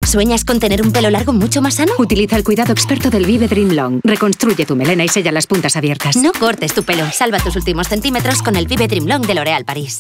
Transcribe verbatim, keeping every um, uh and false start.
¿Sueñas con tener un pelo largo mucho más sano? Utiliza el cuidado experto del Vive Dream Long. Reconstruye tu melena y sella las puntas abiertas. No cortes tu pelo. Salva tus últimos centímetros con el Vive Dream Long de L'Oréal Paris.